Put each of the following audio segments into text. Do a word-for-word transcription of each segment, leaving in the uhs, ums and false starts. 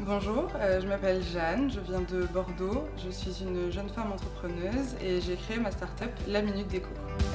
Bonjour, euh, je m'appelle Jeanne, je viens de Bordeaux, je suis une jeune femme entrepreneuse et j'ai créé ma start-up La Minute Déco.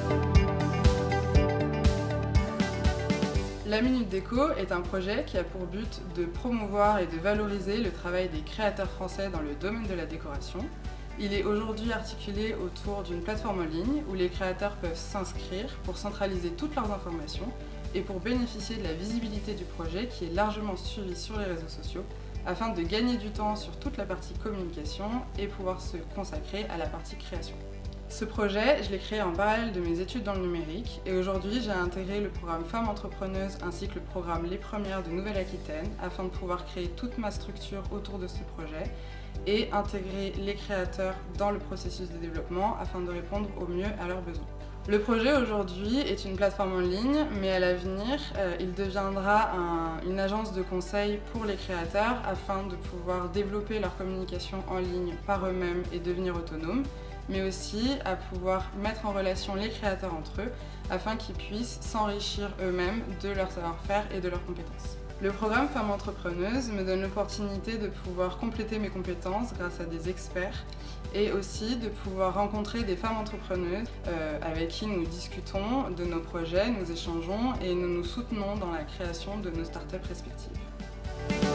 La Minute Déco est un projet qui a pour but de promouvoir et de valoriser le travail des créateurs français dans le domaine de la décoration. Il est aujourd'hui articulé autour d'une plateforme en ligne où les créateurs peuvent s'inscrire pour centraliser toutes leurs informations et pour bénéficier de la visibilité du projet qui est largement suivi sur les réseaux sociaux afin de gagner du temps sur toute la partie communication et pouvoir se consacrer à la partie création. Ce projet, je l'ai créé en parallèle de mes études dans le numérique et aujourd'hui j'ai intégré le programme Femmes Entrepreneuses ainsi que le programme Les Premières de Nouvelle-Aquitaine afin de pouvoir créer toute ma structure autour de ce projet et intégrer les créateurs dans le processus de développement afin de répondre au mieux à leurs besoins. Le projet aujourd'hui est une plateforme en ligne, mais à l'avenir, euh, il deviendra un, une agence de conseil pour les créateurs afin de pouvoir développer leur communication en ligne par eux-mêmes et devenir autonomes, mais aussi à pouvoir mettre en relation les créateurs entre eux afin qu'ils puissent s'enrichir eux-mêmes de leur savoir-faire et de leurs compétences. Le programme Femmes Entrepreneuses me donne l'opportunité de pouvoir compléter mes compétences grâce à des experts et aussi de pouvoir rencontrer des femmes entrepreneuses euh, avec qui nous discutons de nos projets, nous échangeons et nous nous soutenons dans la création de nos startups respectives.